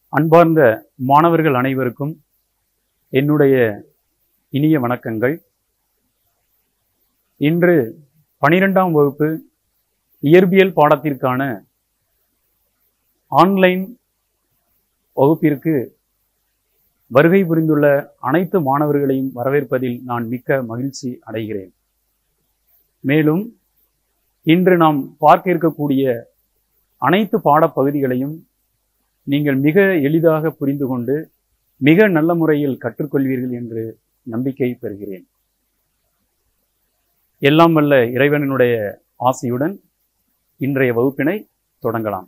அன்பார்ந்த மாணவர்கள் அனைவருக்கும் என்னுடைய இனிய வணக்கங்கள். இன்று 12ஆம் வகுப்பு இயற்பியல் பாடத்திற்கான ஆன்லைன் வகுப்பிற்கு வருகை புரிந்துள்ள அனைத்து மாணவர்களையும் வரவேற்பதில் நான் மிக்க மகிழ்ச்சி அடைகிறேன். மேலும் இன்று நாம் பார்க்க இருக்கக்கூடிய அனைத்து பாடப்பகுதிகளையும் நீங்கள் மிக எளிதாக புரிந்து கொண்டு மிக நல்ல முறையில் கற்றுக்கொள்வீர்கள் என்று நம்பிக்கை பெறுகிறேன். எல்லாம் வல்ல இறைவனுடைய ஆசியுடன் இன்றைய வகுப்பினை தொடங்கலாம்.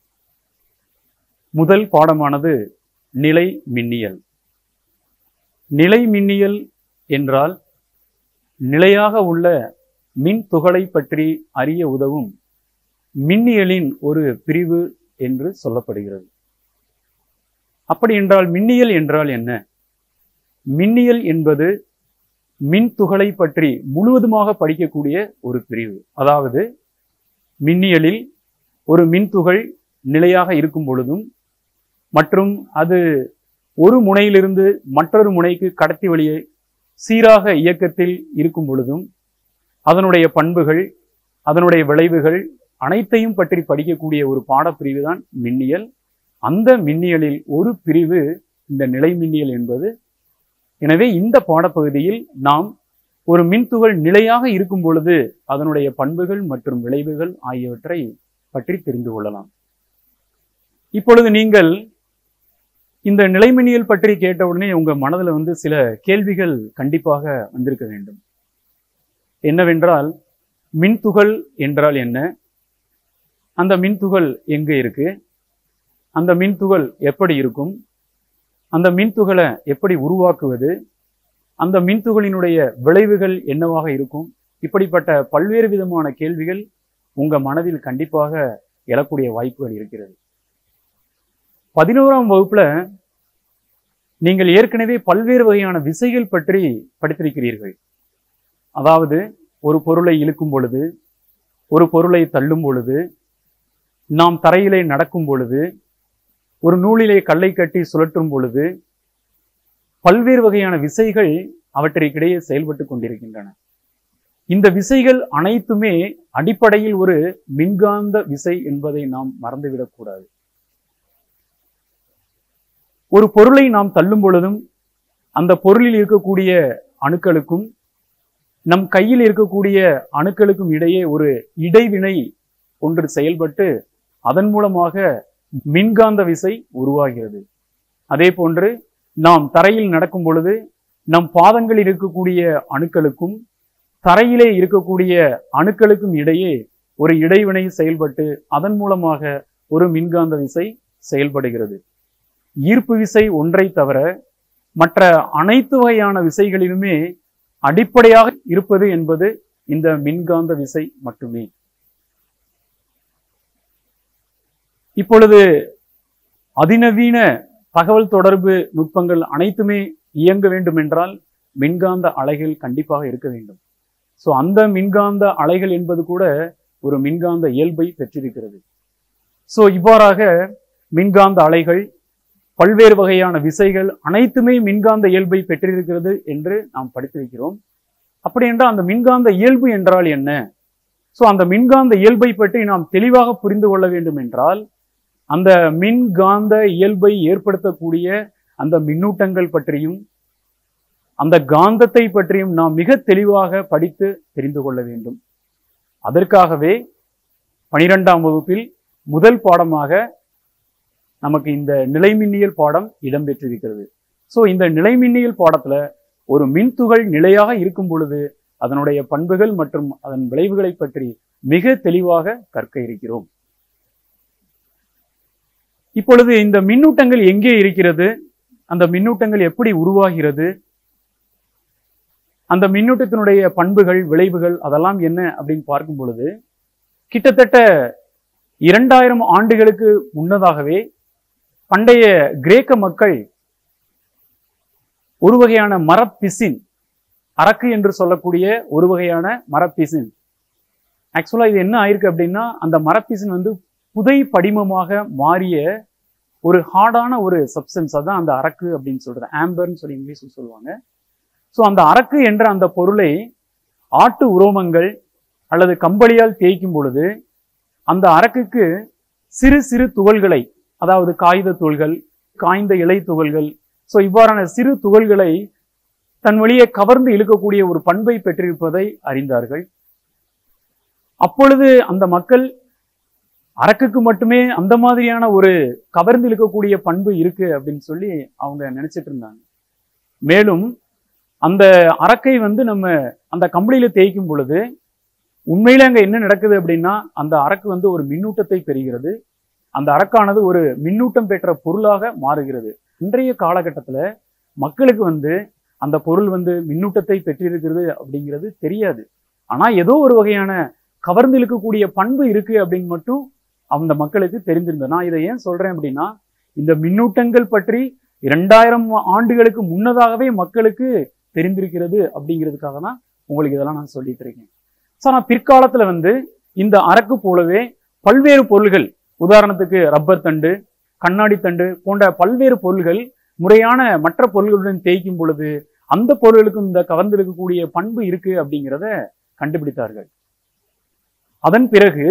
முதல் பாடமானது நிலை மின்னியல். நிலை மின்னியல் என்றால் நிலையாக உள்ள மின் துகளை பற்றி அறிய உதவும் மின்னியலின் ஒரு பிரிவு என்று சொல்லப்படுகிறது. அப்படி என்றால் மின்னியல் என்றால் என்ன? மின்னியல் என்பது மின் துகளை பற்றி முழுவதுமாக படிக்கக்கூடிய ஒரு பிரிவு. அதாவது மின்னியலில் ஒரு மின்துகள் நிலையாக இருக்கும் பொழுதும் மற்றும் அது ஒரு முனையிலிருந்து மற்றொரு முனைக்கு கடத்தி வழியை சீராக இயக்கத்தில் இருக்கும் பொழுதும் அதனுடைய பண்புகள், அதனுடைய விளைவுகள் அனைத்தையும் பற்றி படிக்கக்கூடிய ஒரு பாடப்பிரிவு தான் மின்னியல். அந்த மின்னியலில் ஒரு பிரிவு இந்த நிலை மின்னியல் என்பது. எனவே இந்த பாடப்பகுதியில் நாம் ஒரு மின்துகள் நிலையாக இருக்கும் பொழுது அதனுடைய பண்புகள் மற்றும் விளைவுகள் ஆகியவற்றை பற்றி தெரிந்து கொள்ளலாம். இப்பொழுது நீங்கள் இந்த நிலைமின்னியல் பற்றி கேட்டவுடனே உங்க மனதில் சில கேள்விகள் கண்டிப்பாக வந்திருக்க வேண்டும். என்னவென்றால், மின்துகள் என்றால் என்ன? அந்த மின்துகள் எங்கே இருக்கு? அந்த மின்துகள் எப்படி இருக்கும்? அந்த மின்துகளை எப்படி உருவாக்குவது? அந்த மின்துகளினுடைய விளைவுகள் என்னவாக இருக்கும்? இப்படிப்பட்ட பல்வேறு விதமான கேள்விகள் உங்க மனதில் கண்டிப்பாக எழக்கூடிய வாய்ப்புகள் இருக்கிறது. 11ஆம் வகுப்புல நீங்கள் ஏற்கனவே பல்வேறு வகையான விசைகள் பற்றி படித்திருக்கிறீர்கள். அதாவது ஒரு பொருளை இழுக்கும் பொழுது, ஒரு பொருளை தள்ளும் பொழுது, நாம் தரையிலே நடக்கும் பொழுது, ஒரு நூலிலே கல்லை கட்டி சுழற்றும் பொழுது பல்வேறு வகையான விசைகள் அவற்றிற்கிடையே செயல்பட்டு கொண்டிருக்கின்றன. இந்த விசைகள் அனைத்துமே அடிப்படையில் ஒரு மின்காந்த விசை என்பதை நாம் மறந்துவிடக்கூடாது. ஒரு பொருளை நாம் தள்ளும் பொழுதும் அந்த பொருளில் இருக்கக்கூடிய அணுக்களுக்கும் நம் கையில் இருக்கக்கூடிய அணுக்களுக்கும் இடையே ஒரு இடைவினை ஒன்று செயல்பட்டு அதன் மூலமாக மின்காந்த விசை உருவாகிறது. அதே போன்று நாம் தரையில் நடக்கும் பொழுது நம் பாதங்களில் இருக்கக்கூடிய அணுக்களுக்கும் தரையிலே இருக்கக்கூடிய அணுக்களுக்கும் இடையே ஒரு இடைவினை செயல்பட்டு அதன் மூலமாக ஒரு மின்காந்த விசை செயல்படுகிறது. ஈர்ப்பு விசை ஒன்றை தவிர மற்ற அனைத்து வகையான விசைகளிலுமே அடிப்படையாக இருப்பது என்பது இந்த மின்காந்த விசை மட்டுமே. இப்பொழுது அதிநவீன தகவல் தொடர்பு நுட்பங்கள் அனைத்துமே இயங்க வேண்டும் என்றால் மின்காந்த அலைகள் கண்டிப்பாக இருக்க வேண்டும். ஸோ அந்த மின்காந்த அலைகள் என்பது கூட ஒரு மின்காந்த இயல்பை பெற்றிருக்கிறது. ஸோ இவ்வாறாக மின்காந்த அலைகள், பல்வேறு வகையான விசைகள் அனைத்துமே மின்காந்த இயல்பை பெற்றிருக்கிறது என்று நாம் படித்திருக்கிறோம். அப்படி என்றால் அந்த மின்காந்த இயல்பு என்றால் என்ன? ஸோ அந்த மின்காந்த இயல்பை பற்றி நாம் தெளிவாக புரிந்து கொள்ள வேண்டும் என்றால் அந்த மின்காந்த இயல்பை ஏற்படுத்தக்கூடிய அந்த மின்னூட்டங்கள் பற்றியும் அந்த காந்தத்தை பற்றியும் நாம் மிக தெளிவாக படித்து தெரிந்து கொள்ள வேண்டும். அதற்காகவே 12ஆம் வகுப்பில் முதல் பாடமாக நமக்கு இந்த நிலைமின்னியல் பாடம் இடம்பெற்றிருக்கிறது. ஸோ இந்த நிலைமின்னியல் பாடத்துல ஒரு மின்துகள் நிலையாக இருக்கும் பொழுது அதனுடைய பண்புகள் மற்றும் அதன் விளைவுகளை பற்றி மிக தெளிவாக கற்க இருக்கிறோம். இப்பொழுது இந்த மின்னூட்டங்கள் எங்கே இருக்கிறது? அந்த மின்னூட்டங்கள் எப்படி உருவாகிறது? அந்த மின்னூட்டத்தினுடைய பண்புகள், விளைவுகள் அதெல்லாம் என்ன அப்படின்னு பார்க்கும் பொழுது கிட்டத்தட்ட 2000 ஆண்டுகளுக்கு முன்னதாகவே பண்டைய கிரேக்க மக்கள் ஒரு வகையான மரப்பிசின், அரக்கு என்று சொல்லக்கூடிய ஒரு வகையான மரப்பிசின், ஆக்சுவலா இது என்ன ஆயிருக்கு அப்படின்னா அந்த மரப்பிசின் புதை படிமமாக மாறிய ஒரு ஹார்டான ஒரு சப்ஸ்டன்ஸ், அதான் அந்த அரக்கு அப்படின்னு சொல்றது. ஆம்பர்ன்னு சொல்லி இங்கிலீஷ்ல சொல்லுவாங்க. ஸோ அந்த அரக்கு என்ற அந்த பொருளை ஆட்டு உரோமங்கள் அல்லது கம்பளியால் தேய்க்கும் பொழுது அந்த அரக்குக்கு சிறு சிறு துகள்களை, அதாவது காகித துகள்கள், காய்ந்த இலை துகள்கள், ஸோ இவ்வாறான சிறு துகள்களை தன் வழியே கவர்ந்து இழுக்கக்கூடிய ஒரு பண்பை பெற்றிருப்பதை அறிந்தார்கள். அப்பொழுது அந்த மக்கள் அரக்குக்கு மட்டுமே அந்த மாதிரியான ஒரு கவர்ந்து இழுக்கக்கூடிய பண்பு இருக்கு அப்படின்னு சொல்லி அவங்க நினைச்சிட்டு இருந்தாங்க. மேலும் அந்த அரக்கை நம்ம அந்த கம்பளியில தேய்க்கும் பொழுது உண்மையில அங்க என்ன நடக்குது அப்படின்னா, அந்த அரக்கு ஒரு மின்னூட்டத்தை பெறுகிறது. அந்த அரக்கானது ஒரு மின்னூட்டம் பெற்ற பொருளாக மாறுகிறது. இன்றைய காலகட்டத்துல மக்களுக்கு அந்த பொருள் மின்னூட்டத்தை பெற்றிருக்கிறது அப்படிங்கிறது தெரியாது. ஆனா ஏதோ ஒரு வகையான கவர்ந்து இழுக்கக்கூடிய பண்பு இருக்கு அப்படின்னு மட்டும் அந்த மக்களுக்கு தெரிந்திருந்தது. நான் இதை ஏன் சொல்றேன் அப்படின்னா, இந்த மின்னூட்டங்கள் பற்றி 2000 ஆண்டுகளுக்கு முன்னதாகவே மக்களுக்கு தெரிந்திருக்கிறது அப்படிங்கிறதுக்காக தான் உங்களுக்கு இதெல்லாம் நான் சொல்லிட்டு இருக்கேன். ஆனா பிற்காலத்துல இந்த அரக்கு போலவே பல்வேறு பொருள்கள், உதாரணத்துக்கு ரப்பர் தண்டு, கண்ணாடி தண்டு போன்ற பல்வேறு பொருள்கள் முறையான மற்ற பொருள்களுடன் தேய்க்கும் பொழுது அந்த பொருளுக்கும் இந்த கவர்ந்திருக்கக்கூடிய பண்பு இருக்கு அப்படிங்கிறத கண்டுபிடித்தார்கள். அதன் பிறகு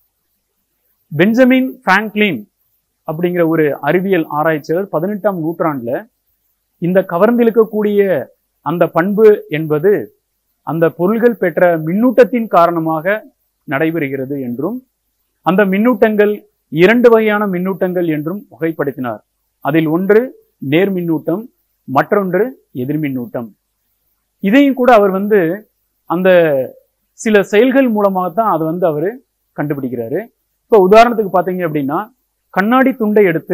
பெஞ்சமின் பிராங்க்லின் அப்படிங்கிற ஒரு அறிவியல் ஆராய்ச்சியாளர் 18ஆம் நூற்றாண்டுல இந்த கவர்ந்திருக்கக்கூடிய அந்த பண்பு என்பது அந்த பொருள்கள் பெற்ற மின்னூட்டத்தின் காரணமாக நடைபெறுகிறது என்றும், அந்த மின்னூட்டங்கள் 2 வகையான மின்னூட்டங்கள் என்றும் வகைப்படுத்தினார். அதில் ஒன்று நேர் மின்னூட்டம், மற்றொன்று எதிர்மின்னூட்டம். இதையும் கூட அவர் அந்த சில செயல்கள் மூலமாகத்தான் அதை அவர் கண்டுபிடிக்கிறாரு. இப்போ உதாரணத்துக்கு பார்த்தீங்க அப்படின்னா, கண்ணாடி துண்டை எடுத்து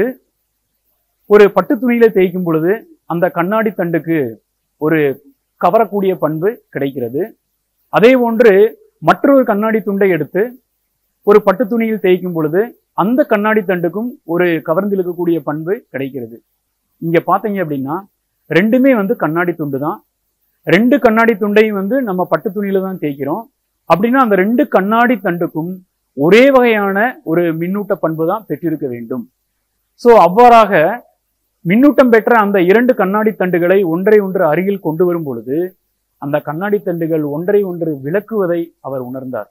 ஒரு பட்டு துணியில தேய்க்கும் பொழுது அந்த கண்ணாடி தண்டுக்கு ஒரு கவரக்கூடிய பண்பு கிடைக்கிறது. அதே போன்று மற்றொரு கண்ணாடி துண்டை எடுத்து ஒரு பட்டு துணியில் தேய்க்கும் பொழுது அந்த கண்ணாடி தண்டுக்கும் ஒரு கவர்ந்திழுக்கக்கூடிய பண்பு கிடைக்கிறது. இங்க பாத்தீங்க அப்படின்னா ரெண்டுமே கண்ணாடி துண்டு தான். 2 கண்ணாடி துண்டையும் நம்ம பட்டு துணியில தான் தேய்க்கிறோம். அப்படின்னா அந்த 2 கண்ணாடி தண்டுக்கும் ஒரே வகையான ஒரு மின்னூட்ட பண்பு தான் பெற்றிருக்க வேண்டும். சோ அவ்வாறாக மின்னூட்டம் பெற்ற அந்த 2 கண்ணாடி தண்டுகளை ஒன்றை ஒன்று அருகில் கொண்டு வரும் பொழுது அந்த கண்ணாடி தண்டுகள் ஒன்றை ஒன்று விளக்குவதை அவர் உணர்ந்தார்.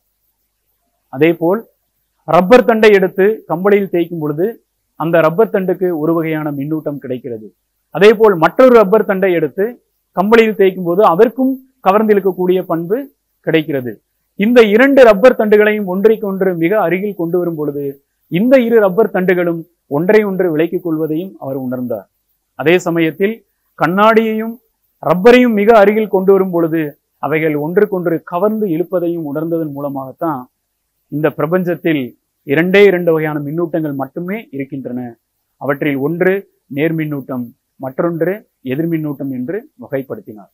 அதே போல் ரப்பர் தண்டை எடுத்து கம்பளியில் தேய்க்கும் பொழுது அந்த ரப்பர் தண்டுக்கு ஒரு வகையான மின்னூட்டம் கிடைக்கிறது. அதே போல் மற்றொரு ரப்பர் தண்டை எடுத்து கம்பளியில் தேய்க்கும் போது அதற்கும் கவர்ந்திழுக்கக்கூடிய பண்பு கிடைக்கிறது. இந்த 2 ரப்பர் தண்டுகளையும் ஒன்றைக்கொன்று மிக அருகில் கொண்டு வரும் பொழுது இந்த 2 ரப்பர் தண்டுகளும் ஒன்றை ஒன்று விலக்கிக் கொள்வதையும் அவர் உணர்ந்தார். அதே சமயத்தில் கண்ணாடியையும் ரப்பரையும் மிக அருகில் கொண்டு வரும் பொழுது அவைகள் ஒன்றுக்கொன்று கவர்ந்து இழுப்பதையும் உணர்ந்ததன் மூலமாகத்தான் இந்த பிரபஞ்சத்தில் 2 வகையான மின்னூட்டங்கள் மட்டுமே இருக்கின்றன. அவற்றில் ஒன்று நேர்மின்னூட்டம், மற்றொன்று எதிர்மின்னூட்டம் என்று வகைப்படுத்தினார்.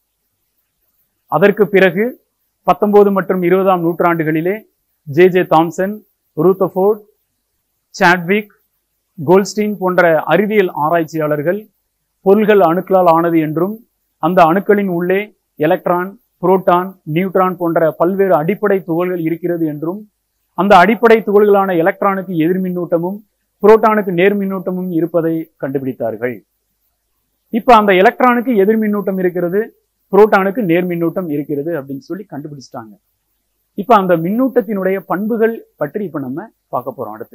அதற்கு பிறகு 19 மற்றும் 20ஆம் நூற்றாண்டுகளிலே J Thomson, Rutherford, Chadwick, Goldstein போன்ற அறிவியல் ஆராய்ச்சியாளர்கள் பொருள்கள் அணுக்களால் ஆனது என்றும் அந்த அணுக்களின் உள்ளே எலக்ட்ரான், புரோட்டான், நியூட்ரான் போன்ற பல்வேறு அடிப்படை துகள்கள் இருக்கிறது என்றும் அந்த அடிப்படை துகள்களான எலக்ட்ரானுக்கு எதிர்மின்னூட்டமும் புரோட்டானுக்கு நேர்மின்னூட்டமும் இருப்பதை கண்டுபிடித்தார்கள். இப்ப அந்த எலக்ட்ரானுக்கு எதிர்மின்னூட்டம் இருக்கிறது, புரோட்டானுக்கு நேர்மின்னூட்டம் இருக்கிறது அப்படின்னு சொல்லி கண்டுபிடிச்சிட்டாங்க. இப்ப அந்த மின்னூட்டத்தினுடைய பண்புகள் பற்றி இப்ப நம்ம பார்க்க போறோம். அடுத்து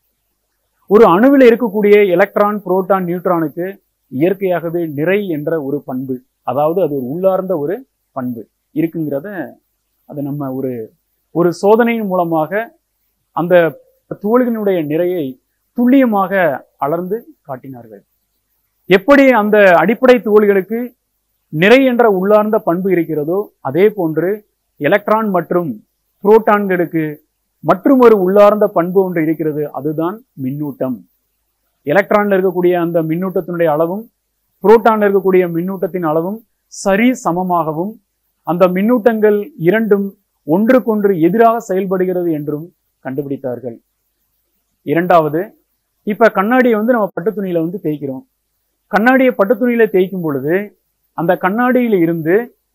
ஒரு அணுவில் இருக்கக்கூடிய எலக்ட்ரான், புரோட்டான், நியூட்ரானுக்கு இயற்கையாகவே நிறை என்ற ஒரு பண்பு, அதாவது அது ஒரு உள்ளார்ந்த ஒரு பண்பு இருக்குங்கிறத அதை நம்ம ஒரு சோதனையின் மூலமாக அந்த துகள்களினுடைய நிறையை துல்லியமாக அளந்து காட்டினார்கள். எப்படி அந்த அடிப்படை துகள்களுக்கு நிறை என்ற உள்ளார்ந்த பண்பு இருக்கிறதோ அதே போன்று எலக்ட்ரான் மற்றும் புரோட்டான்களுக்கு மற்றும் ஒரு உள்ளார்ந்த பண்பு ஒன்று இருக்கிறது, அதுதான் மின்னூட்டம். எலக்ட்ரான்ல இருக்கக்கூடிய அந்த மின்னூட்டத்தினுடைய அளவும் புரோட்டான்ல இருக்கக்கூடிய மின்னூட்டத்தின் அளவும் சரி சமமாகவும் அந்த மின்னூட்டங்கள் இரண்டும் ஒன்றுக்கொன்று எதிராக செயல்படுகிறது என்றும் கண்டுபிடித்தார்கள். இரண்டாவது, இப்ப கண்ணாடியை நம்ம பட்டு துணியில தேய்க்கிறோம். கண்ணாடியை பட்டு துணியில தேய்க்கும் பொழுது அந்த கண்ணாடியில இருந்து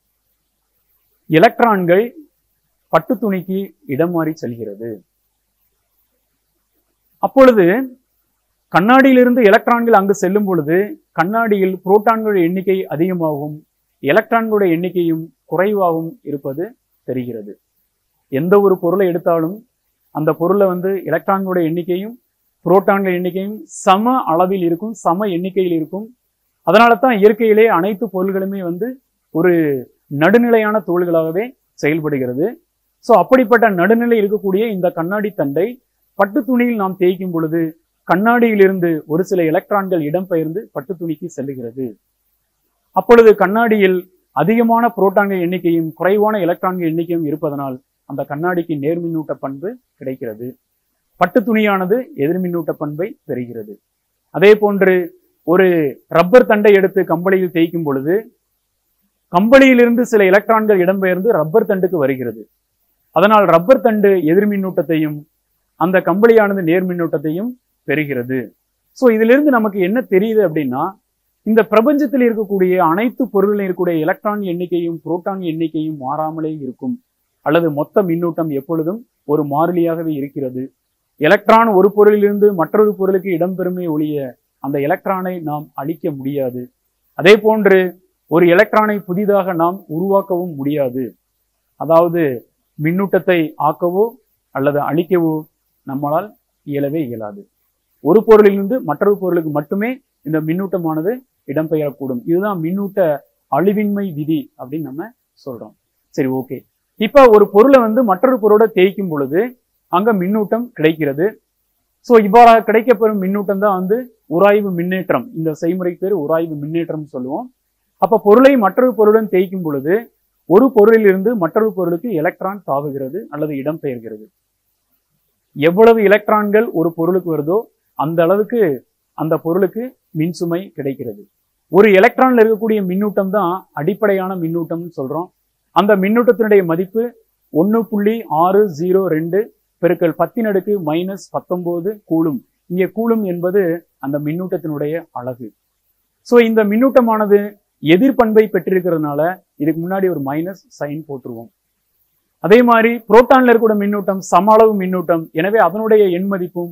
எலக்ட்ரான்கள் பட்டு துணிக்கு இடம் மாறி செல்கிறது. அப்பொழுது கண்ணாடியிலிருந்து எலக்ட்ரான்கள் அங்கு செல்லும் பொழுது கண்ணாடியில் புரோட்டான்களுடைய எண்ணிக்கை அதிகமாகவும் எலக்ட்ரான்களுடைய எண்ணிக்கையும் குறைவாகவும் இருப்பது தெரிகிறது. எந்த ஒரு பொருளை எடுத்தாலும் அந்த பொருளை எலக்ட்ரான்களுடைய எண்ணிக்கையும் புரோட்டான்கள் எண்ணிக்கையும் சம அளவில் இருக்கும், சம எண்ணிக்கையில் இருக்கும். அதனால தான் இயற்கையிலே அனைத்து பொருள்களுமே ஒரு நடுநிலையான தோள்களாகவே செயல்படுகிறது. ஸோ அப்படிப்பட்ட நடுநிலை இருக்கக்கூடிய இந்த கண்ணாடி தண்டை பட்டு துணியில் நாம் தேய்க்கும் பொழுது கண்ணாடியிலிருந்து ஒரு சில எலக்ட்ரான்கள் இடம்பெயர்ந்து பட்டு துணிக்கு செல்லுகிறது. அப்பொழுது கண்ணாடியில் அதிகமான புரோட்டான்கள் எண்ணிக்கையும் குறைவான எலக்ட்ரான்கள் எண்ணிக்கையும் இருப்பதனால் அந்த கண்ணாடிக்கு நேர்மின்னூட்ட பண்பு கிடைக்கிறது. பட்டு துணியானது எதிர்மின்னூட்ட பண்பை பெறுகிறது. அதே போன்று ஒரு ரப்பர் தண்டை எடுத்து கம்பளியில் தேய்க்கும் பொழுது கம்பளியிலிருந்து சில எலக்ட்ரான்கள் இடம்பெயர்ந்து ரப்பர் தண்டுக்கு வருகிறது. அதனால் ரப்பர் தண்டு எதிர்மின்னூட்டத்தையும் அந்த கம்பளியானது நேர்மின்னூட்டத்தையும் பெறுகிறது. ஸோ இதிலிருந்து நமக்கு என்ன தெரியுது அப்படின்னா, இந்த பிரபஞ்சத்தில் இருக்கக்கூடிய அனைத்து பொருளிலும் இருக்கக்கூடிய எலக்ட்ரான் எண்ணிக்கையும் புரோட்டான் எண்ணிக்கையும் மாறாமலே இருக்கும், அல்லது மொத்த மின்னூட்டம் எப்பொழுதும் ஒரு மாறிலியாகவே இருக்கிறது. எலக்ட்ரான் ஒரு பொருளிலிருந்து மற்றொரு பொருளுக்கு இடம்பெறுமே ஒழிய அந்த எலக்ட்ரானை நாம் அழிக்க முடியாது. அதே போன்று ஒரு எலக்ட்ரானை புதிதாக நாம் உருவாக்கவும் முடியாது. அதாவது மின்னூட்டத்தை ஆக்கவோ அல்லது அழிக்கவோ நம்மளால் இயலவே இயலாது. ஒரு பொருளிலிருந்து மற்றொரு பொருளுக்கு மட்டுமே இந்த மின்னூட்டமானது இடம்பெயரக்கூடும். இதுதான் மின்னூட்ட அழிவின்மை விதி அப்படின்னு நம்ம சொல்றோம். சரி, ஓகே. இப்ப ஒரு பொருளை மற்றொரு பொருளோட தேய்க்கும் பொழுது அங்க மின்னூட்டம் கிடைக்கிறது. ஸோ இவ்வாறாக கிடைக்கப்பெறும் மின்னூட்டம் தான் உராய்வு மின்னேற்றம். இந்த செய்முறை பேர் உராய்வு மின்னேற்றம் சொல்லுவோம். அப்ப பொருளை மற்றொரு பொருளுடன் தேய்க்கும் பொழுது ஒரு பொருளிலிருந்து மற்றொரு பொருளுக்கு எலக்ட்ரான் தாவுகிறது அல்லது இடம்பெயர்கிறது. எவ்வளவு எலக்ட்ரான்கள் ஒரு பொருளுக்கு வருதோ அந்த அளவுக்கு அந்த பொருளுக்கு மின்சுமை கிடைக்கிறது. ஒரு எலக்ட்ரான்ல இருக்கக்கூடிய மின்னூட்டம் தான் அடிப்படையான மின்னூட்டம்னு சொல்றோம். அந்த மின்னூட்டத்தினுடைய மதிப்பு 1.602 பெருக்கல் 10⁻⁻19 கூலும். இங்கே கூலும் என்பது அந்த மின்னூட்டத்தினுடைய அலகு. ஸோ இந்த மின்னூட்டமானது எதிர்பண்பை பெற்றிருக்கிறதுனால இதுக்கு முன்னாடி ஒரு மைனஸ் சைன் போட்டுருவோம். அதே மாதிரி புரோட்டான்ல இருக்கக்கூடிய மின்னூட்டம் சம அளவு மின்னூட்டம். எனவே அதனுடைய எண் மதிப்பும்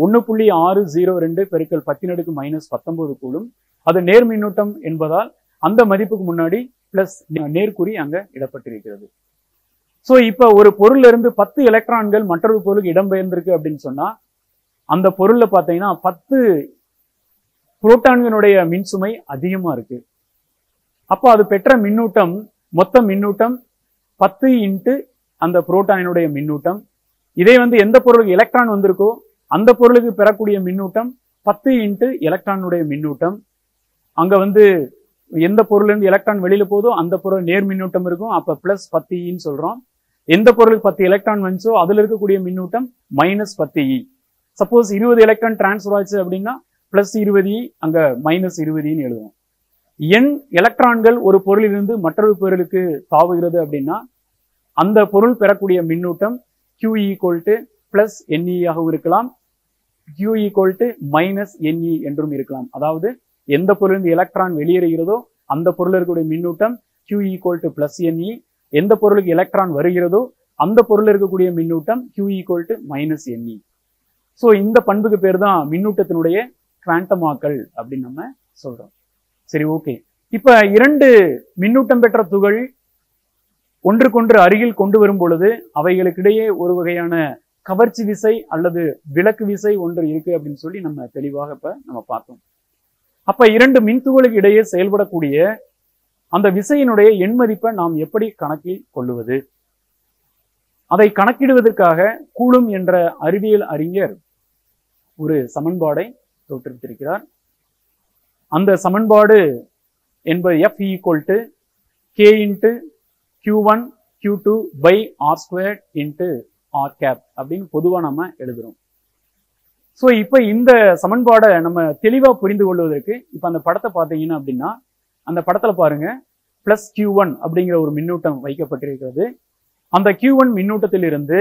1.602 பெருக்கல் 10⁻⁻19 கூலும். அது நேர் மின்னூட்டம் என்பதால் அந்த மதிப்புக்கு முன்னாடி பிளஸ் நேர்குறி அங்க இடப்பட்டிருக்கிறது. ஸோ இப்ப ஒரு பொருள்ல இருந்து 10 எலக்ட்ரான்கள் மற்றொரு பொருளுக்கு இடம்பெயர்ந்திருக்கு அப்படின்னு சொன்னா அந்த பொருள்ல பாத்தீங்கன்னா 10 புரோட்டான்களுடைய மின்சுமை அதிகமா இருக்கு. அப்போ அது பெற்ற மின்னூட்டம் மொத்த மின்னூட்டம் 10 இன்ட்டு அந்த புரோட்டானினுடைய மின்னூட்டம். இதே எந்த பொருளுக்கு எலக்ட்ரான் வந்திருக்கோ அந்த பொருளுக்கு பெறக்கூடிய மின்னூட்டம் 10 இன்ட்டு எலக்ட்ரானுடைய மின்னூட்டம். அங்க எந்த பொருள்லேருந்து எலக்ட்ரான் வெளியில போதோ அந்த பொருள் நேர் மின்னூட்டம் இருக்கும். அப்ப பிளஸ் 10 சொல்றோம். எந்த பொருளுக்கு 10 எலக்ட்ரான் வந்துச்சோ அதுல இருக்கக்கூடிய மின்னூட்டம் -10E. சப்போஸ் 20 எலக்ட்ரான் டிரான்ஸ்ஃபர் ஆச்சு அப்படின்னா +20E அங்க -20ன்னு எழுதுவோம். எண் எலக்ட்ரான்கள் ஒரு பொருளிலிருந்து மற்றொரு பொருளுக்கு தாவுகிறது அப்படின்னா அந்த பொருள் பெறக்கூடிய மின்னூட்டம் Q = NE ஆகவும் இருக்கலாம், Q - NE என்றும் இருக்கலாம். அதாவது எந்த பொருளிலிருந்து எலக்ட்ரான் வெளியேறுகிறதோ அந்த பொருள் இருக்கக்கூடிய மின்னூட்டம் Q = NE. எந்த பொருளுக்கு எலக்ட்ரான் வருகிறதோ அந்த பொருள் இருக்கக்கூடிய மின்னூட்டம் Q - NE. ஸோ இந்த பண்புக்கு பேர் தான் மின்னூட்டத்தினுடைய குவாண்டமாக்கல் அப்படின்னு நம்ம சொல்றோம். சரி, ஓகே. இப்ப 2 மின்னூட்டம் பெற்ற துகள் ஒன்றுக்கொன்று அருகில் கொண்டு வரும் பொழுது அவைகளுக்கிடையே ஒரு வகையான கவர்ச்சி விசை அல்லது விலக்கு விசை ஒன்று இருக்கு அப்படின்னு சொல்லி நம்ம தெளிவாக நம்ம பார்த்தோம். அப்ப 2 மின்துகளுக்கு இடையே செயல்படக்கூடிய அந்த விசையினுடைய எண் மதிப்பை நாம் எப்படி கணக்கில் கொள்ளுவது? அதை கணக்கிடுவதற்காக கூலும் என்ற அறிவியல் அறிஞர் ஒரு சமன்பாடை தோற்றுவித்திருக்கிறார். அந்த சமன்பாடு என்பது F = K × Q1 Q2 R² × R அப்படின்னு பொதுவா நம்ம எழுதுறோம். ஸோ இப்ப இந்த சமன்பாடை நம்ம தெளிவா புரிந்து கொள்வதற்கு இப்ப அந்த படத்தை பார்த்தீங்கன்னா அப்படின்னா அந்த படத்துல பாருங்க +Q1 அப்படிங்கிற ஒரு மின்னூட்டம் வைக்கப்பட்டிருக்கிறது. அந்த Q1 மின்னூட்டத்திலிருந்து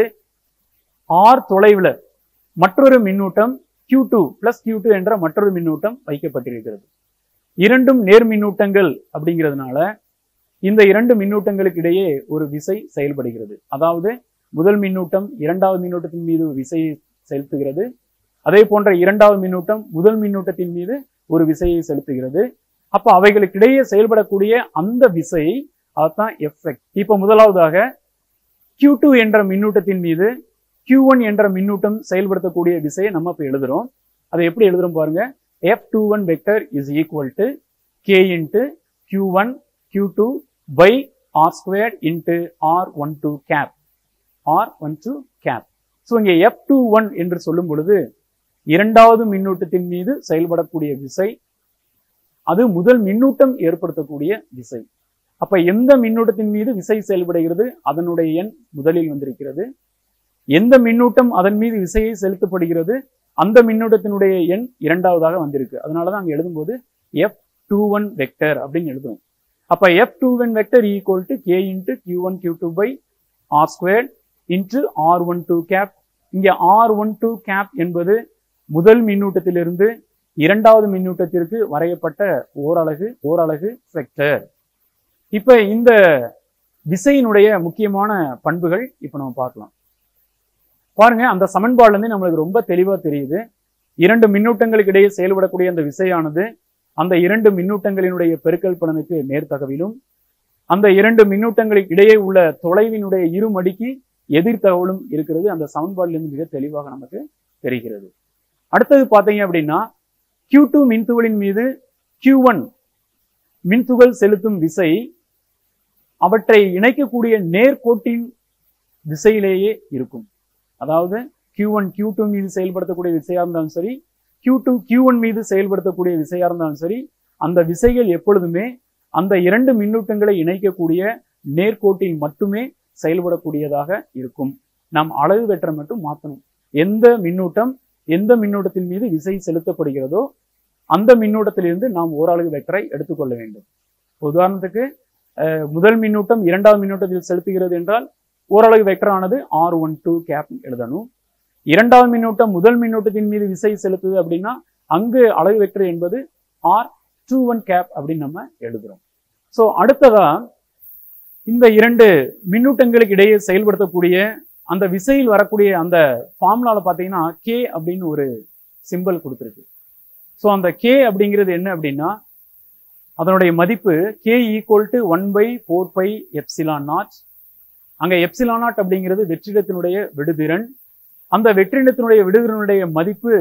R தொலைவில் மற்றொரு மின்னூட்டம் Q2 +Q2 என்ற மற்றொரு மின்னூட்டம் வைக்கப்பட்டிருக்கிறது. இரண்டும் நேர் மின்னூட்டங்கள் அப்படிங்கிறதுனால இந்த 2 மின்னூட்டங்களுக்கு இடையே ஒரு விசை செயல்படுகிறது. அதாவது முதல் மின்னூட்டம் இரண்டாவது மின்னூட்டத்தின் மீது விசையை செலுத்துகிறது. அதே போன்ற இரண்டாவது மின்னூட்டம் முதல் மின்னூட்டத்தின் மீது ஒரு விசையை செலுத்துகிறது. அப்ப அவைகளுக்கிடையே செயல்படக்கூடிய அந்த விசை அதுதான் எஃபெக்ட். இப்ப முதலாவதாக Q2 என்ற மின்னூட்டத்தின் மீது Q1 என்ற மின்னூட்டம் செயல்படுத்தக்கூடிய விசையை நம்ம இப்ப எழுதுறோம். அதை எப்படி எழுதுறோம் பாருங்க. F21 vector is equal to K into Q1 Q2 by R squared into R12 cap R12 cap. So இங்கே F21 என்று சொல்லும் பொழுது இரண்டாவது மின்னூட்டத்தின் மீது செயல்படக்கூடிய விசை, அது முதல் மின்னூட்டம் ஏற்படுத்தக்கூடிய விசை. அப்ப எந்த மின்னூட்டத்தின் மீது விசை செயல்படுகிறது அதனுடைய எண் முதலில் வந்திருக்கிறது. எந்த மின்னூட்டம் அதன் மீது விசையை செலுத்தப்படுகிறது அந்த மின்னூட்டத்தினுடைய எண் இரண்டாவதாக வந்திருக்கு. அதனாலதான் அங்க எழுதும்போது F21 வெக்டர் அப்படின்னு எழுதுவோம். அப்ப F21 vector equal to K into Q1 Q2 by R square into R12 cap. இங்க R12 கேப் என்பது முதல் மின்னூட்டத்திலிருந்து இரண்டாவது மின்னூட்டத்திற்கு வரையப்பட்ட ஓரலகு வெக்டர். இப்ப இந்த விசையினுடைய முக்கியமான பண்புகள் இப்ப நம்ம பார்க்கலாம். பாருங்க, அந்த சமன்பாடுல இருந்து நம்மளுக்கு ரொம்ப தெளிவா தெரியுது. இரண்டு மின்னூட்டங்களுக்கு இடையே செயல்படக்கூடிய அந்த விசையானது அந்த இரண்டு மின்னூட்டங்களினுடைய பெருக்கல் பலனுக்கு நேர்த்தகவிலும், அந்த இரண்டு மின்னூட்டங்களுக்கு இடையே உள்ள தொலைவினுடைய இருமடிக்கு எதிர்த்தகவலும் இருக்கிறது. அந்த சமன்பாட்டிலிருந்து மிக தெளிவாக நமக்கு தெரிகிறது. அடுத்தது பாத்தீங்க அப்படின்னா Q2 மின்துகளின் மீது Q1 மின்துகள் செலுத்தும் விசை அவற்றை இணைக்கக்கூடிய நேர்கோட்டின் திசையிலேயே இருக்கும். அதாவது Q1 Q2 மீது செயல்படுத்தக்கூடிய விசையா இருந்தாலும் சரி, Q2 Q1 மீது செயல்படுத்தக்கூடிய விசையா இருந்தாலும் சரி, அந்த விசைகள் எப்பொழுதுமே அந்த இரண்டு மின்னூட்டங்களை இணைக்கக்கூடிய நேர்கோட்டில் மட்டுமே செயல்படக்கூடியதாக இருக்கும். நாம் அலகு வெக்டரை மட்டும் மாற்றணும். எந்த மின்னூட்டத்தின் மீது விசை செலுத்தப்படுகிறதோ அந்த மின்னூட்டத்திலிருந்து நாம் ஓரலகு வெக்டரை எடுத்துக்கொள்ள வேண்டும். உதாரணத்துக்கு முதல் மின்னூட்டம் இரண்டாவது மின்னூட்டத்தில் செலுத்துகிறது என்றால் ஓரலகு வெக்டர் ஆனது R12 கேப் எழுதணும். இரண்டாவது மின்னூட்டம் முதல் மின்னூட்டத்தின் மீது விசை செலுத்துது அப்படின்னா அங்கு அலகு வெக்டர் என்பது R21 கேப் அப்படின்னு நம்ம எழுதுறோம். ஸோ அடுத்ததா இந்த இரண்டு மின்னூட்டங்களுக்கு இடையே செயல்படுத்தக்கூடிய அந்த விசையில் வரக்கூடிய அந்த ஃபார்முலால பார்த்தீங்கன்னா K அப்படின்னு ஒரு சிம்பிள் கொடுத்துருக்கு. ஸோ அந்த K அப்படிங்கிறது என்ன அப்படின்னா அதனுடைய மதிப்பு K ஈக்குவல் டு 1/4πε0. அங்க ε0 அப்படிங்கிறது வெற்றிடத்தினுடைய விடுதிறன். அந்த வெற்றிடத்தினுடைய விடுதிறனுடைய மதிப்பு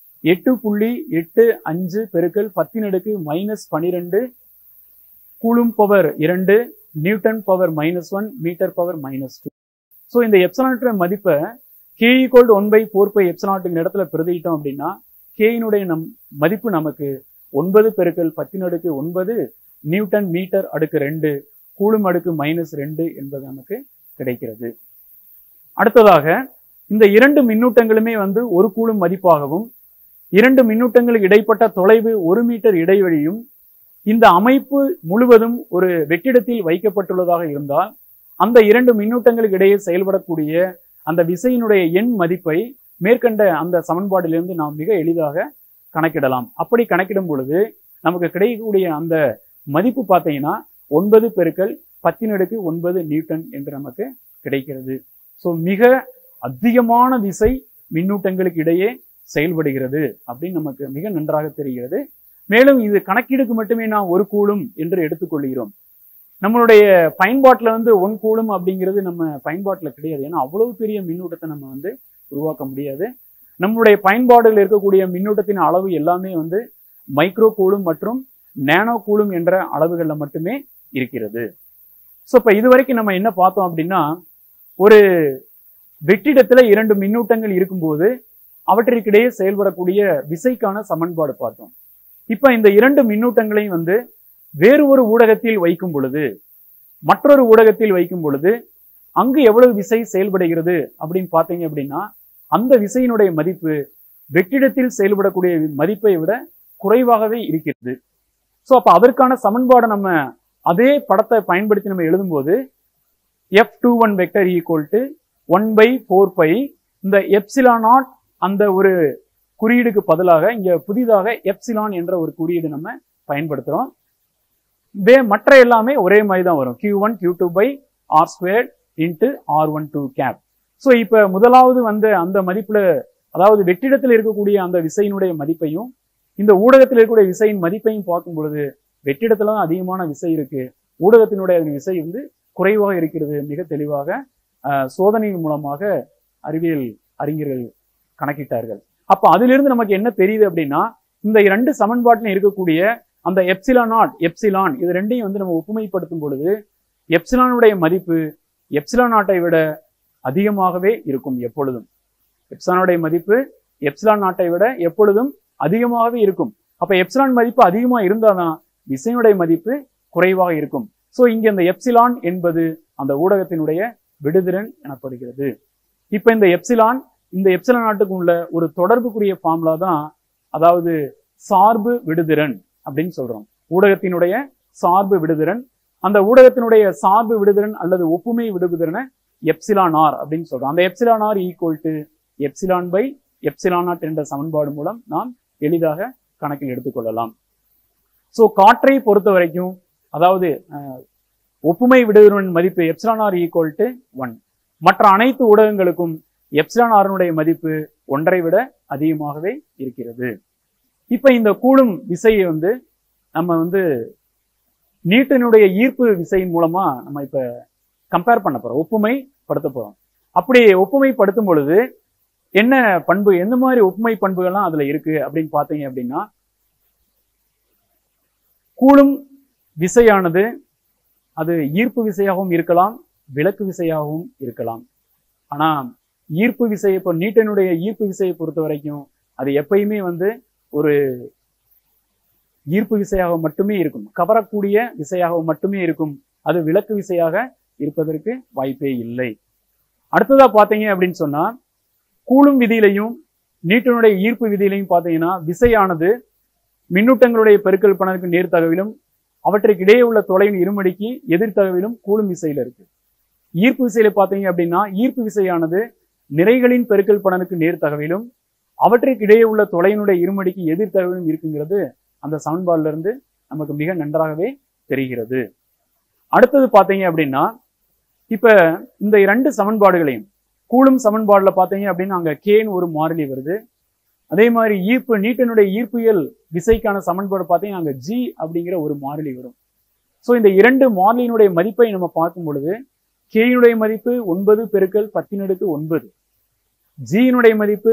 8.85 பெருக்கல் 10⁻⁻12 coulomb power 2 newton power -1 metre power -2. So இந்த எப்சிலான் மதிப்பை K ஈக்குவல் டு 1/4πε0 இடத்துல பிரதியிட்டோம் அப்படின்னா K-னுடைய மதிப்பு நமக்கு 9 பெருக்கல் 10⁻9 நியூட்டன் மீட்டர் அடுக்கு 2 கூலும் அடுக்கு -2 என்பது நமக்கு கிடைக்கிறது. அடுத்ததாக இந்த இரண்டு மின்னூட்டங்களுமே ஒரு கூலும் மதிப்பாகவும், இரண்டு மின்னூட்டங்களுக்கு இடைப்பட்ட தொலைவு 1 மீட்டர் இடைவெளியும் இந்த அமைப்பு முழுவதும் ஒரு வெற்றிடத்தில் வைக்கப்பட்டுள்ளதாக இருந்தால் அந்த இரண்டு மின்னூட்டங்களுக்கு இடையே செயல்படக்கூடிய அந்த விசையினுடைய எண் மதிப்பை மேற்கண்ட அந்த சமன்பாட்டிலிருந்து நாம் மிக எளிதாக கணக்கிடலாம். அப்படி கணக்கிடும் பொழுது நமக்கு கிடைக்கக்கூடிய அந்த மதிப்பு பார்த்தீங்கன்னா 9 பெருக்கல் 10⁻9 நியூட்டன் என்று நமக்கு கிடைக்கிறது. ஸோ மிக அதிகமான விசை மின்னூட்டங்களுக்கு இடையே செயல்படுகிறது அப்படின்னு நமக்கு மிக நன்றாக தெரிகிறது. மேலும் இது கணக்கீடுக்கு மட்டுமே நாம் 1 கூலும் என்று எடுத்துக்கொள்கிறோம். நம்மளுடைய பயன்பாட்டில் 1 கூலும் அப்படிங்கிறது நம்ம பயன்பாட்டில் கிடையாது. ஏன்னா அவ்வளவு பெரிய மின்னூட்டத்தை நம்ம உருவாக்க முடியாது. நம்மளுடைய பயன்பாடுகள் இருக்கக்கூடிய மின்னூட்டத்தின் அளவு எல்லாமே மைக்ரோ கூலும் மற்றும் நேனோ கூலும் என்ற அளவுகளில் மட்டுமே இருக்கிறது. ஸோ இப்போ இதுவரைக்கும் நம்ம என்ன பார்த்தோம் அப்படின்னா, ஒரு வெற்றிடத்துல இரண்டு மின்னூட்டங்கள் இருக்கும்போது அவற்றிற்கிடையே செயல்படக்கூடிய விசைக்கான சமன்பாடு பார்த்தோம். இப்ப இந்த இரண்டு மின்னூட்டங்களையும் வேறு ஒரு ஊடகத்தில் வைக்கும் பொழுது, மற்றொரு ஊடகத்தில் வைக்கும் பொழுது அங்கு எவ்வளவு விசை செயல்படுகிறது அப்படின்னு பார்த்தீங்க அப்படின்னா, அந்த விசையினுடைய மதிப்பு வெற்றிடத்தில் செயல்படக்கூடிய மதிப்பை விட குறைவாகவே இருக்கிறது. ஸோ அப்ப அதற்கான சமன்பாடை நம்ம அதே படத்தை பயன்படுத்தி நம்ம எழுதும்போது F21 வெக்டர் ஈக்குவல் டு 1/4π இந்த ε0 அந்த ஒரு குறியீடுக்கு பதிலாக இங்க புதிதாக எப்சிலான் என்ற ஒரு குறியீடு நம்ம பயன்படுத்துறோம். மற்ற எல்லாமே ஒரே மாதிரி தான் வரும். Q1 Q2/R² × R12 cap. So இப்ப முதலாவது அந்த மதிப்புல அதாவது வெற்றிடத்தில் இருக்கக்கூடிய அந்த விசையினுடைய மதிப்பையும் இந்த ஊடகத்தில் இருக்கக்கூடிய விசையின் மதிப்பையும் பார்க்கும் பொழுது வெற்றிடத்துல தான் அதிகமான விசை இருக்கு, ஊடகத்தினுடைய விசை வந்து குறைவாக இருக்கிறது. மிக தெளிவாக சோதனையின் மூலமாக அறிவியல் அறிஞர்கள் கணக்கிட்டார்கள். அப்ப அதிலிருந்து நமக்கு என்ன தெரியுது அப்படின்னா, இந்த இரண்டு சமன்பாட்டிலும் இருக்கக்கூடிய அந்த எப்சிலான் நாட் எப்சிலான் இது ரெண்டையும் வந்து நம்ம ஒப்புமைப்படுத்தும் பொழுது எப்சிலானுடைய மதிப்பு எப்சிலான் நாட்டை விட அதிகமாகவே இருக்கும். எப்பொழுதும் எப்சிலானுடைய மதிப்பு எப்சிலான் நாட்டை விட எப்பொழுதும் அதிகமாகவே இருக்கும். அப்ப எப்சிலான் மதிப்பு அதிகமா இருந்தாதான் விசையினுடைய மதிப்பு குறைவாக இருக்கும். சோ இங்க இந்த எப்சிலான் என்பது அந்த ஊடகத்தினுடைய விடுதிறன் எனப்படுகிறது. இப்ப இந்த எப்சிலான் நாட்டுக்கு உள்ள ஒரு தொடர்புக்குரிய ஃபார்முலா தான், அதாவது சார்பு விடுதிறன் அப்படின்னு சொல்றோம். ஊடகத்தினுடைய சார்பு விடுதிறன், அந்த ஊடகத்தினுடைய சார்பு விடுதிறன் அல்லது ஒப்புமை விடுதிறனை எப்சிலான் ஆர் அப்படின்னு சொல்றோம். அந்த epsilon R equal to epsilon by epsilon naught என்ற சமன்பாடு மூலம் நாம் எளிதாக கணக்கில் எடுத்துக்கொள்ளலாம். சோ காற்றை பொறுத்த வரைக்கும், அதாவது ஒப்புமை விடுதிறன் மதிப்பு எப்சிலான் ஆர் ஈக்குவல் டு 1. மற்ற அனைத்து ஊடகங்களுக்கும் எப்சிலான் ஆரினுடைய மதிப்பு 1ஐ விட அதிகமாகவே இருக்கிறது. இப்ப இந்த கூலும் விசையை வந்து நம்ம வந்து நியூட்டனுடைய ஈர்ப்பு விசையின் மூலமா நம்ம இப்ப கம்பேர் பண்ண போறோம், ஒப்புமை படுத்த போறோம். அப்படி ஒப்புமைப்படுத்தும் பொழுது என்ன பண்பு, எந்த மாதிரி ஒப்புமை பண்புகள்லாம் அதுல இருக்கு அப்படின்னு பாத்தீங்க அப்படின்னா, கூலும் விசையானது அது ஈர்ப்பு விசையாகவும் இருக்கலாம், விலக்கு விசையாகவும் இருக்கலாம். ஆனா ஈர்ப்பு விசையை, இப்போ நியூட்டனுடைய ஈர்ப்பு விசையை பொறுத்த வரைக்கும் அது எப்பயுமே வந்து ஒரு ஈர்ப்பு விசையாக மட்டுமே இருக்கும், கவரக்கூடிய விசையாக மட்டுமே இருக்கும். அது விலக்கு விசையாக இருப்பதற்கு வாய்ப்பே இல்லை. அடுத்ததா பாத்தீங்க அப்படின்னு சொன்னா, கூலும் விதியிலையும் நியூட்டனுடைய ஈர்ப்பு விதியிலையும் பாத்தீங்கன்னா விசையானது மின்னூட்டங்களுடைய பெருக்கல் பணருக்கு நேர்த்தகவிலும் அவற்றுக்கு இடையே உள்ள தொலைவின் இருமடிக்கு எதிர்த்தகவிலும் கூலும் விசையில இருக்கு. ஈர்ப்பு விசையில பாத்தீங்க அப்படின்னா ஈர்ப்பு விசையானது நிறைகளின் பெருக்கல் பணனுக்கு நேர்த்தகவிலும் அவற்றுக்கு இடையே உள்ள தொலைவினுடைய இருமடிக்கு எதிர்த்தகவிலும் இருக்குங்கிறது அந்த சமன்பாடுல இருந்து நமக்கு மிக நன்றாகவே தெரிகிறது. அடுத்தது பாத்தீங்க அப்படின்னா, இப்ப இந்த இரண்டு சமன்பாடுகளையும் கூலும் சமன்பாடுல பாத்தீங்க அப்படின்னா அங்க கேன்னு ஒரு மாறிலி வருது. அதே மாதிரி ஈர்ப்பு நியூட்டனுடைய ஈர்ப்பியல் விசைக்கான சமன்பாடு பாத்தீங்கன்னா அங்க ஜி அப்படிங்கிற ஒரு மாறிலி வரும். சோ இந்த இரண்டு மாறிலியினுடைய மதிப்பை நம்ம பார்க்கும் பொழுது கேயினுடைய மதிப்பு 9 பெருக்கல் 10⁻⁹, ஜியினுடைய மதிப்பு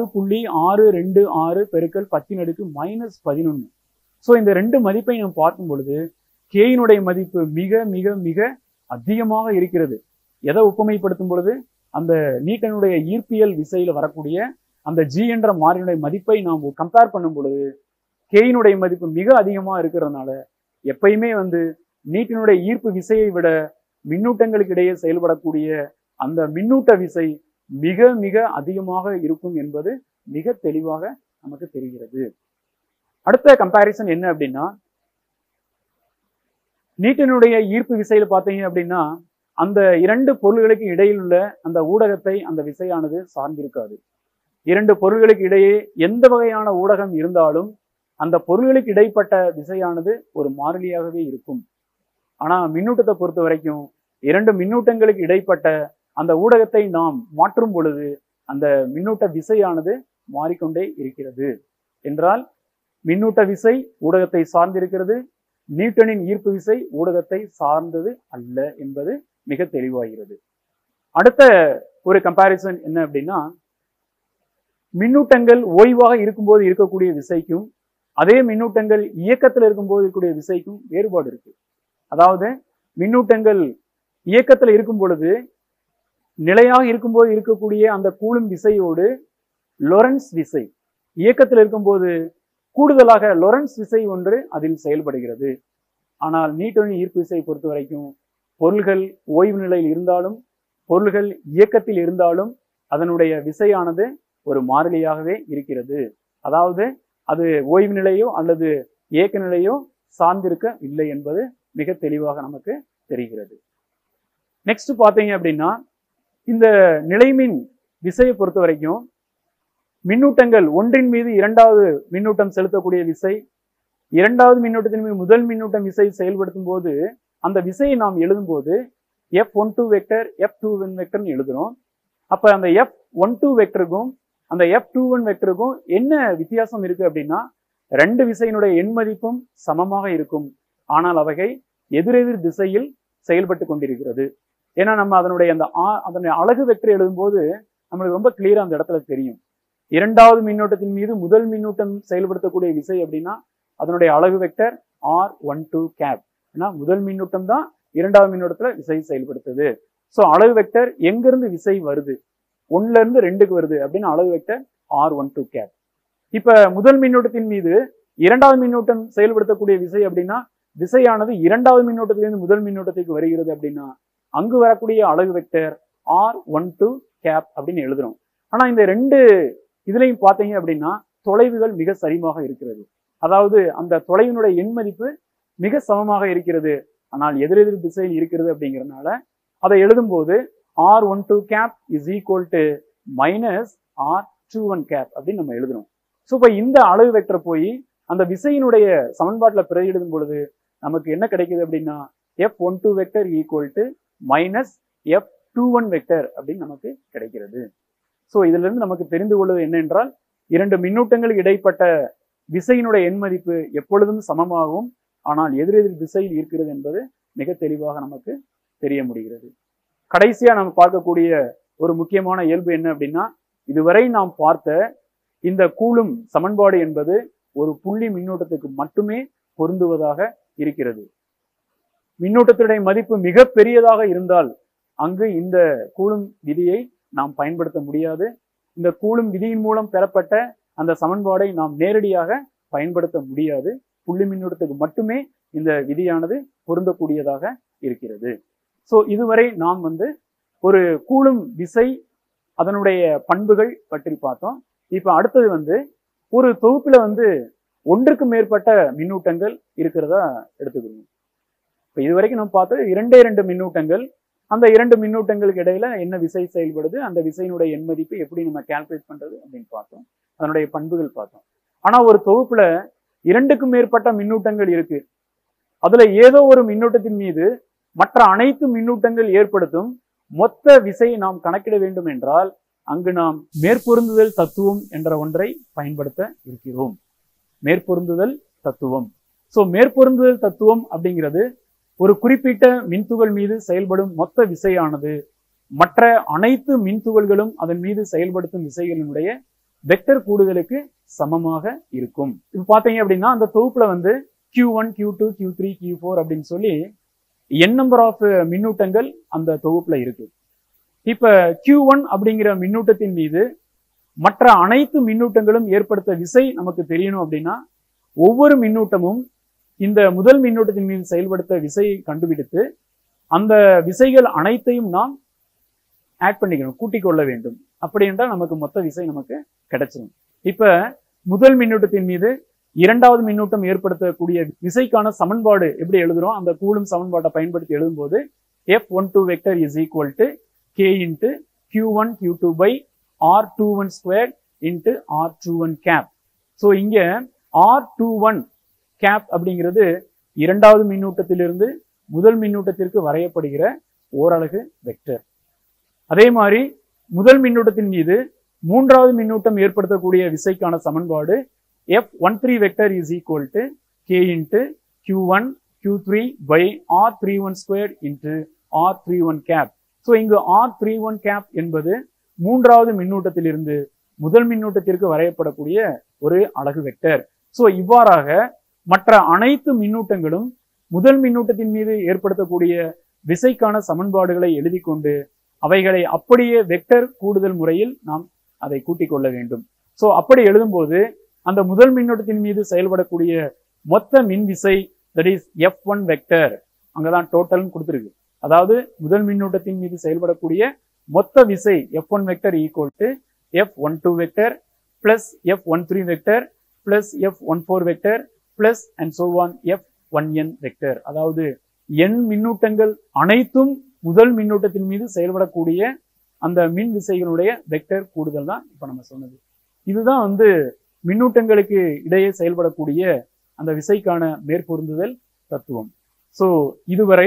6.626 பெருக்கல் 10⁻⁻11. சோ இந்த ரெண்டு மதிப்பை நம்ம பார்க்கும் பொழுது கேயினுடைய மதிப்பு மிக மிக மிக அதிகமாக இருக்கிறது. எதை ஒப்புமைப்படுத்தும் பொழுது அந்த நியூட்டனுடைய ஈர்ப்பியல் விசையில வரக்கூடிய அந்த ஜி என்ற மாறினுடைய மதிப்பை நாம் கம்பேர் பண்ணும் பொழுது கேயினுடைய மதிப்பு மிக அதிகமா இருக்கிறதுனால எப்பயுமே வந்து நியூட்டனுடைய ஈர்ப்பு விசையை விட மின்னூட்டங்களுக்கு இடையே செயல்படக்கூடிய அந்த மின்னூட்ட விசை மிக மிக அதிகமாக இருக்கும் என்பது மிக தெளிவாக நமக்கு தெரிகிறது. அடுத்த கம்பேரிசன் என்ன அப்படின்னா, நியூட்டனுடைய ஈர்ப்பு விசையில பாத்தீங்க அப்படின்னா அந்த இரண்டு பொருள்களுக்கு இடையில் உள்ள அந்த ஊடகத்தை அந்த விசையானது சார்ந்திருக்காது. இரண்டு பொருள்களுக்கு இடையே எந்த வகையான ஊடகம் இருந்தாலும் அந்த பொருள்களுக்கு இடைப்பட்ட விசையானது ஒரு மாறிலியாகவே இருக்கும். ஆனா மின்னூட்டத்தை பொறுத்த வரைக்கும் இரண்டு மின்னூட்டங்களுக்கு இடைப்பட்ட அந்த ஊடகத்தை நாம் மாற்றும் பொழுது அந்த மின்னூட்ட விசையானது மாறிக்கொண்டே இருக்கிறது. என்றால் மின்னூட்ட விசை ஊடகத்தை சார்ந்திருக்கிறது, நியூட்டனின் ஈர்ப்பு விசை ஊடகத்தை சார்ந்தது அல்ல என்பது மிக தெளிவாகிறது. அடுத்த ஒரு கம்பேரிசன் என்ன அப்படின்னா, மின்னூட்டங்கள் ஓய்வாக இருக்கும்போது இருக்கக்கூடிய விசைக்கும் அதே மின்னூட்டங்கள் இயக்கத்தில் இருக்கும்போது இருக்கக்கூடிய விசைக்கும் வேறுபாடு இருக்கு. அதாவது மின்னூட்டங்கள் இயக்கத்தில் இருக்கும் பொழுது நிலையாக இருக்கும்போது இருக்கக்கூடிய அந்த கூலும் விசையோடு லொரன்ஸ் விசை, இயக்கத்தில் இருக்கும்போது கூடுதலாக லொரன்ஸ் விசை ஒன்று அதில் செயல்படுகிறது. ஆனால் நியூட்டனின் ஈர்ப்பு விசையை பொறுத்த வரைக்கும் பொருள்கள் ஓய்வு நிலையில் இருந்தாலும் பொருள்கள் இயக்கத்தில் இருந்தாலும் அதனுடைய விசையானது ஒரு மாறிலியாகவே இருக்கிறது. அதாவது அது ஓய்வு நிலையோ அல்லது இயக்க நிலையோ சார்ந்திருக்க இல்லை என்பது மிக தெளிவாக நமக்கு தெரிகிறது. நெக்ஸ்ட் பாத்தீங்க அப்படின்னா, இந்த நிலைமின் விசையை பொறுத்த வரைக்கும் மின்னூட்டங்கள் ஒன்றின் மீது இரண்டாவது மின்னூட்டம் செலுத்தக்கூடிய விசை, இரண்டாவது மின்னூட்டத்தின் மீது முதல் மின்னூட்டம் விசை செயல்படுத்தும் போது அந்த விசையை நாம் எழுதும் போது F12 வெக்டர் F21 வெக்டர்னு எழுதுறோம். அப்ப அந்த F12 வெக்டருக்கும் அந்த F21 வெக்டருக்கும் என்ன வித்தியாசம் இருக்கு அப்படின்னா, ரெண்டு விசையினுடைய எண் மதிப்பும் சமமாக இருக்கும். ஆனால் அவைகள் எதிரெதிர் திசையில் செயல்பட்டு கொண்டிருக்கிறது. ஏன்னா நம்ம அதனுடைய அலகு வெக்டர் எழுதும்போது நம்மளுக்கு ரொம்ப கிளியரா அந்த இடத்துல தெரியும். இரண்டாவது மின்னோட்டத்தின் மீது முதல் மின்னூட்டம் செயல்படுத்தக்கூடிய விசை அப்படின்னா அதனுடைய அலகு வெக்டர் R12 கேப். ஏன்னா முதல் மின்னூட்டம் தான் இரண்டாவது மின்னோட்டத்துல விசை செயல்படுத்துது. ஸோ அலகு வெக்டர் எங்கிருந்து விசை வருது, 1ல இருந்து 2க்கு வருது அப்படின்னு அலகு வெக்டர் R12 கேப். இப்ப முதல் மின்னோட்டத்தின் மீது இரண்டாவது மின்னோட்டம் செயல்படுத்தக்கூடிய விசை அப்படின்னா விசையானது இரண்டாவது மின்னோட்டத்திலிருந்து முதல் மின்னோட்டத்துக்கு வருகிறது அப்படின்னா அங்கு வரக்கூடிய அலகு வெக்டர் R12 கேப் அப்படின்னு எழுதுறோம். ஆனா இந்த ரெண்டு இதுலையும் பார்த்தீங்க அப்படின்னா தொலைவுகள் மிக சரியாக இருக்கிறது. அதாவது அந்த தொலைவினுடைய எண் மதிப்பு மிக சமமாக இருக்கிறது. ஆனால் எதிரெதிர் திசையில் இருக்கிறது அப்படிங்கிறதுனால அதை எழுதும்போது R12 cap is equal to minus R21 cap அப்படின்னு நம்ம எழுதணும். ஸோ இப்போ இந்த அலகு வெக்டர் போய் அந்த விசையினுடைய சமன்பாட்டில் பிரதியிடும் பொழுது நமக்கு என்ன கிடைக்குது அப்படின்னா F12 vector equal to minus F21 vector அப்படின்னு நமக்கு கிடைக்கிறது. ஸோ இதுல இருந்து நமக்கு தெரிந்து கொள்வது என்னென்றால் இரண்டு மின்னூட்டங்களுக்கு இடைப்பட்ட விசையினுடைய எண் மதிப்பு எப்பொழுதும் சமமாகவும் ஆனால் எதிரெதிர் திசையில் இருக்கிறது என்பது மிக தெளிவாக நமக்கு தெரிய முடிகிறது. கடைசியா நம்ம பார்க்கக்கூடிய ஒரு முக்கியமான இயல்பு என்ன அப்படின்னா, இதுவரை நாம் பார்த்த இந்த கூலும் சமன்பாடு என்பது ஒரு புள்ளி மின்னூட்டத்துக்கு மட்டுமே பொருந்துவதாக இருக்கிறது. மின்னூட்டத்தினுடைய மதிப்பு மிக பெரியதாக இருந்தால் அங்கு இந்த கூலும் விதியை நாம் பயன்படுத்த முடியாது. இந்த கூலும் விதியின் மூலம் பெறப்பட்ட அந்த சமன்பாடை நாம் நேரடியாக பயன்படுத்த முடியாது. புள்ளி மின்னூட்டத்துக்கு மட்டுமே இந்த விதியானது பொருந்தக்கூடியதாக இருக்கிறது. ஸோ இதுவரை நாம் ஒரு கூலும் விசை அதனுடைய பண்புகள் பற்றி பார்த்தோம். இப்ப அடுத்தது ஒரு தொகுப்புல ஒன்றுக்கு மேற்பட்ட மின்னூட்டங்கள் இருக்கிறதா எடுத்துக்கிறோம். இப்ப இதுவரைக்கும் நம்ம பார்த்தது இரண்டு மின்னூட்டங்கள். அந்த இரண்டு மின்னூட்டங்களுக்கு இடையில என்ன விசை செயல்படுது, அந்த விசையினுடைய எண் மதிப்பு எப்படி நம்ம கால்குலேட் பண்றது அப்படின்னு பார்த்தோம். அதனுடைய பண்புகள் பார்த்தோம். ஆனா ஒரு தொகுப்புல இரண்டுக்கும் மேற்பட்ட மின்னூட்டங்கள் இருக்கு. அதுல ஏதோ ஒரு மின்னூட்டத்தின் மீது மற்ற அனைத்து மின்னூட்டங்கள் ஏற்படுத்தும் மொத்த விசையை நாம் கணக்கிட வேண்டும் என்றால் அங்கு நாம் மேற்பொருந்துதல் தத்துவம் என்ற ஒன்றை பயன்படுத்த இருக்கிறோம். மேற்பொருந்துதல் தத்துவம். ஸோ மேற்பொருந்துதல் தத்துவம் அப்படிங்கிறது ஒரு குறிப்பிட்ட மின்துகள் மீது செயல்படும் மொத்த விசையானது மற்ற அனைத்து மின்துகள்களும் அதன் மீது செயல்படுத்தும் விசைகளினுடைய வெக்டர் கூடுதலுக்கு சமமாக இருக்கும். இப்ப பாத்தீங்க அப்படின்னா அந்த தொகுப்புல Q1, Q2, Q3, Q4 அப்படின்னு சொல்லி n நம்பர் ஆஃப் மின்னூட்டங்கள் அந்த தொகுப்புல இருக்கு. இப்ப Q1 அப்படிங்கிற மின்னூட்டத்தின் மீது மற்ற அனைத்து மின்னூட்டங்களும் ஏற்படுத்த விசை நமக்கு தெரியணும் அப்படின்னா ஒவ்வொரு மின்னூட்டமும் இந்த முதல் மின்னூட்டத்தின் மீது செயல்படுத்த விசையை கண்டுபிடித்து அந்த விசைகள் அனைத்தையும் நாம் ஆட் பண்ணிக்கணும், கூட்டிக் கொள்ள வேண்டும். அப்படி என்றால் நமக்கு மொத்த விசை நமக்கு கிடைச்சிடும். இப்ப முதல் மின்னூட்டத்தின் மீது இரண்டாவது மின்னூட்டம் ஏற்படுத்தக்கூடிய விசைக்கான சமன்பாடு எப்படி எழுதுறோம், அந்த கூலும் சமன்பாட்டை பயன்படுத்தி எழுதும் போது F12 vector is equal to K into Q1 Q2 by R21 square into R21 cap. So இங்க R21 கேப் அப்படிங்கிறது இரண்டாவது மின்னூட்டத்திலிருந்து முதல் மின்னூட்டத்திற்கு வரையப்படுகிற ஓரலகு வெக்டர். அதே மாதிரி முதல் மின்னூட்டத்தின் மீது மூன்றாவது மின்னூட்டம் ஏற்படுத்தக்கூடிய விசைக்கான சமன்பாடு F13 vector is equal to K into Q1 Q3 by R31 square into R31 cap. So இங்கு R31 கேப் என்பது மூன்றாவது மின்னூட்டத்திலிருந்து முதல் மின்னூட்டத்திற்கு வரையப்படக்கூடிய ஒரு அலகு வெக்டர். ஸோ இவ்வாறாக மற்ற அனைத்து மின்னூட்டங்களும் முதல் மின்னூட்டத்தின் மீது ஏற்படுத்தக்கூடிய விசைக்கான சமன்பாடுகளை எழுதி கொண்டு அவைகளை அப்படியே வெக்டர் கூடுதல் முறையில் நாம் அதை கூட்டிக் கொள்ள வேண்டும். ஸோ அப்படி எழுதும்போது அந்த முதல் மின்னூட்டத்தின் மீது செயல்படக்கூடிய மொத்த மின் விசை தட் இஸ் F1 வெக்டர் அங்கதான் டோட்டல் கொடுத்துருக்கு. அதாவது முதல் மின்னூட்டத்தின் மீது செயல்படக்கூடிய மொத்த விசை F1 vector equal to F12 vector plus F13 vector plus F14 vector plus and so on F1n vector. அதாவது n மின்னூட்டங்கள் அனைத்தும் முதல் மின்னூட்டத்தின் மீது செயல்படக்கூடிய அந்த மின் விசைகளுடைய வெக்டர் கூடுதல் தான் இப்ப நம்ம சொன்னது. இதுதான் மின்னூட்டங்களுக்கு இடையே செயல்படக்கூடிய அந்த விசைக்கான மேற்பொருந்துதல் தத்துவம். ஸோ இதுவரை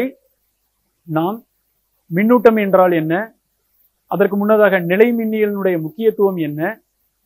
நாம் மின்னூட்டம் என்றால் என்ன, அதற்கு முன்னதாக நிலை மின்னியலினுடைய முக்கியத்துவம் என்ன,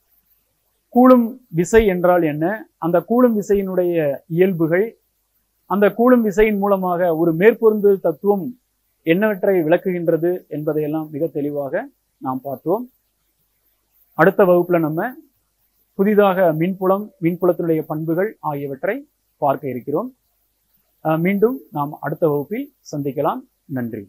கூலும் விசை என்றால் என்ன, அந்த கூலும் விசையினுடைய இயல்புகள், அந்த கூலும் விசையின் மூலமாக ஒரு மேற்பொருந்துதல் தத்துவம் என்னவற்றை விளக்குகின்றது என்பதையெல்லாம் மிக தெளிவாக நாம் பார்த்தோம். அடுத்த வகுப்புல நம்ம புதிதாக மின்புலம், மின்புலத்தினுடைய பண்புகள் ஆகியவற்றை பார்க்க இருக்கிறோம். மீண்டும் நாம் அடுத்த வகுப்பில் சந்திக்கலாம். நன்றி.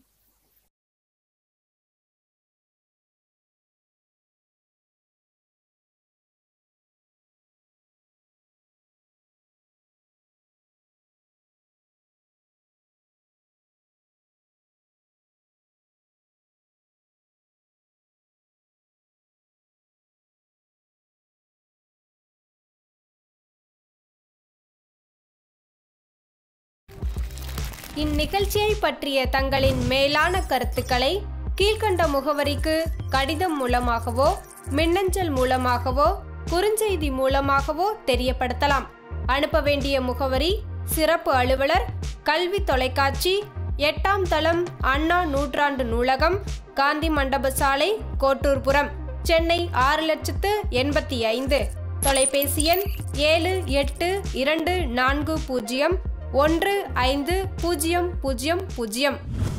இந்நிகழ்ச்சியை பற்றிய தங்களின் மேலான கருத்துக்களை கீழ்கண்ட முகவரிக்கு கடிதம் மூலமாகவோ, மின்னஞ்சல் மூலமாகவோ, குறுஞ்செய்தி மூலமாகவோ தெரியப்படுத்தலாம். அனுப்ப வேண்டிய முகவரி: சிறப்பு அலுவலர், கல்வி தொலைக்காட்சி, 8ஆம் தளம், அண்ணா நூற்றாண்டு நூலகம், காந்தி மண்டப சாலை, கோட்டூர்புரம், சென்னை 6085. தொலைபேசி எண் 7824015000.